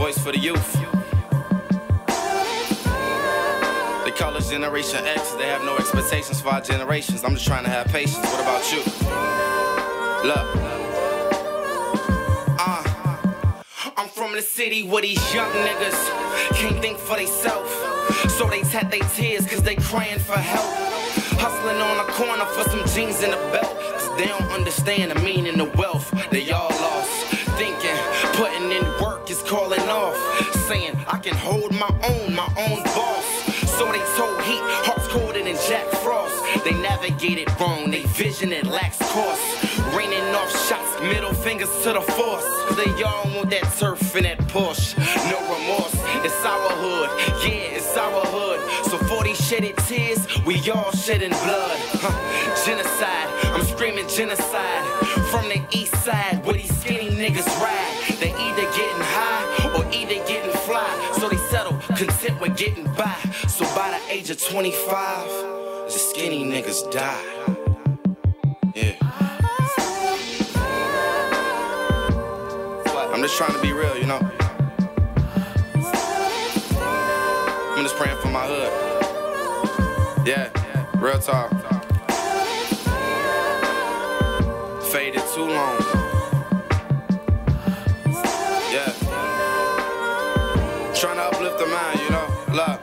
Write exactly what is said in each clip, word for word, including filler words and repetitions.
voice for the youth. They call us Generation X. They have no expectations for our generations. I'm just trying to have patience. What about you? Look. Uh, I'm from the city where these young niggas can't think for theyself. So they tap their tears cause they crying for help. Hustling on a corner for some jeans and a belt. Cause they don't understand the meaning of wealth. They all lost. Thinking putting in work is calling off. Saying I can hold my own, my own boss. So they told heat, hearts colder than Jack Frost. They navigated wrong, they vision it lacks course. Raining off shots, middle fingers to the force. They all want that turf and that push. No remorse, it's our hood, yeah, it's our hood. So for these shedded tears, we all shedding blood. Huh. Genocide, I'm screaming genocide. From the east side, where these skinny niggas ride. They either getting high, or either getting fly. So they settle, content with getting by. So by the age of twenty-five, the skinny niggas die. Yeah. I'm just trying to be real, you know. I'm just praying for my hood. Yeah, real talk. Faded too long. Yeah. Trying to uplift the mind, you know. Love.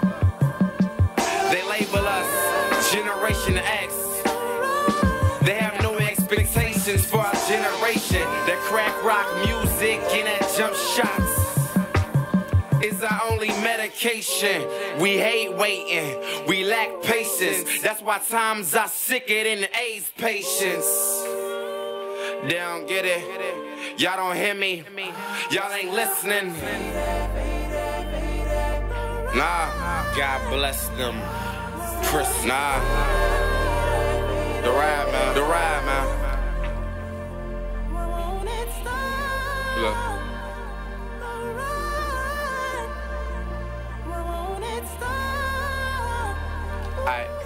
They label us Generation X. They have no expectations for our generation. That crack rock music and that jump shots is our only medication. We hate waiting, we lack patience. That's why times are sicker than AIDS patients. They don't get it, y'all don't hear me, y'all ain't listening. Nah, God bless them. Chris, nah. The ride, man, the ride, man. Look. Alright.